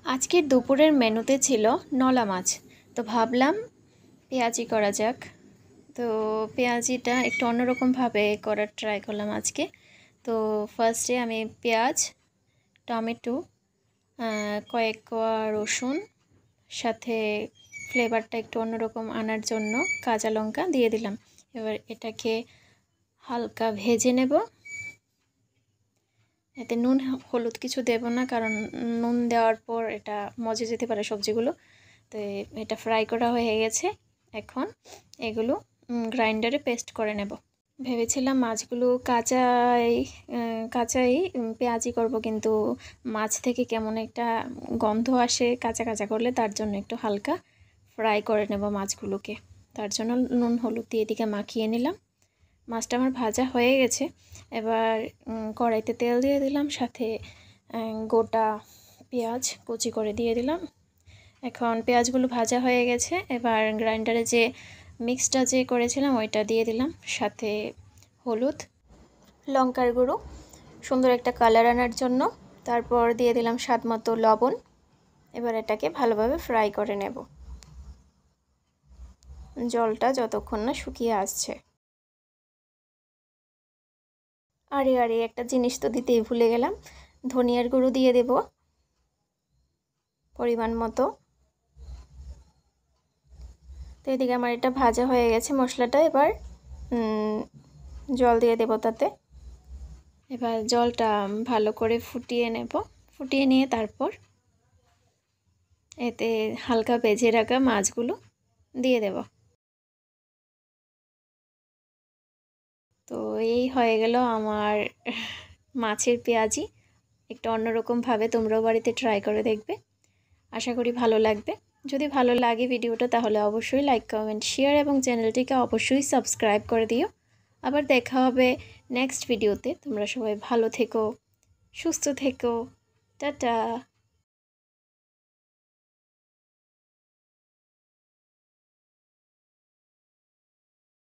আজকের দুপুরের মেনুতে ছিল নলা মাছ। তো ভাবলাম পেঁয়াজি করা যাক। তো পেঁয়াজিটা একটু অন্যরকমভাবে করার ট্রাই করলাম আজকে। তো ফার্স্টে আমি পেঁয়াজ, টমেটো, কয়েক কোয়া রসুন, সাথে ফ্লেভারটা একটু অন্যরকম আনার জন্য কাঁচা লঙ্কা দিয়ে দিলাম। এবার এটাকে হালকা ভেজে নেব। এতে নুন হলুদ কিছু দেব না, কারণ নুন দেওয়ার পর এটা মজে যেতে পারে সবজিগুলো। তো এটা ফ্রাই করা হয়ে গেছে। এখন এগুলো গ্রাইন্ডারে পেস্ট করে নেব। ভেবেছিলাম মাছগুলো কাঁচাই পেঁয়াজি করব, কিন্তু মাছ থেকে কেমন একটা গন্ধ আসে কাঁচা কাঁচা করলে, তার জন্য একটু হালকা ফ্রাই করে নেব মাছগুলোকে। তার জন্য নুন হলুদ দিয়ে এদিকে মাখিয়ে নিলাম। মাছটা আমার ভাজা হয়ে গেছে। এবার কড়াইতে তেল দিয়ে দিলাম, সাথে গোটা পেঁয়াজ কুচি করে দিয়ে দিলাম। এখন পেঁয়াজগুলো ভাজা হয়ে গেছে। এবার গ্রাইন্ডারে যে মিক্সটা করেছিলাম ওইটা দিয়ে দিলাম, সাথে হলুদ, লঙ্কার গুঁড়ো সুন্দর একটা কালার আনার জন্য। তারপর দিয়ে দিলাম স্বাদ মতো লবণ। এবার এটাকে ভালোভাবে ফ্রাই করে নেব, জলটা যতক্ষণ না শুকিয়ে আসছে। আরে একটা জিনিস তো দিতেই ভুলে গেলাম, ধনিয়ার গুঁড়ো দিয়ে দেব পরিমাণ মতো। তো এদিকে আমার এটা ভাজা হয়ে গেছে মশলাটা। এবার জল দিয়ে দেব তাতে। এবার জলটা ভালো করে ফুটিয়ে নেব। ফুটিয়ে নিয়ে তারপর এতে হালকা ভেজে রাখা মাছগুলো দিয়ে দেব। তো এই হয়ে গেল আমার মাছের পেঁয়াজি। একটু অন্যরকমভাবে তোমরাও বাড়িতে ট্রাই করে দেখবে। আশা করি ভালো লাগবে। যদি ভালো লাগে ভিডিওটা, তাহলে অবশ্যই লাইক, কমেন্ট, শেয়ার এবং চ্যানেলটিকে অবশ্যই সাবস্ক্রাইব করে দিও। আবার দেখা হবে নেক্সট ভিডিওতে। তোমরা সবাই ভালো থেকো, সুস্থ থেকো। টাটা।